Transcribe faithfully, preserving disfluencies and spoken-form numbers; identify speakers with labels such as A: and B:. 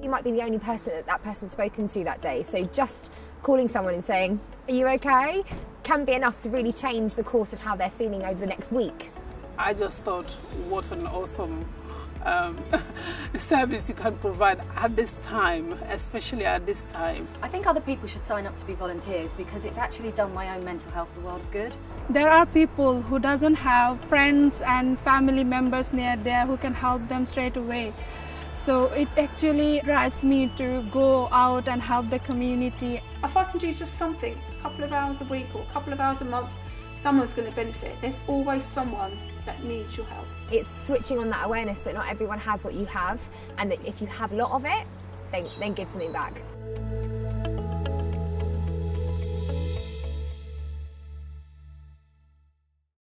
A: You might be the only person that that person's spoken to that day, so just calling someone and saying, "Are you okay?" can be enough to really change the course of how they're feeling over the next week.
B: I just thought, what an awesome um, service you can provide at this time, especially at this time.
C: I think other people should sign up to be volunteers because it's actually done my own mental health the world of good.
D: There are people who doesn't have friends and family members near there who can help them straight away. So it actually drives me to go out and help the community.
E: If I can do just something, a couple of hours a week or a couple of hours a month, someone's going to benefit. There's always someone that needs your help.
A: It's switching on that awareness that not everyone has what you have, and that if you have a lot of it, then, then give something back.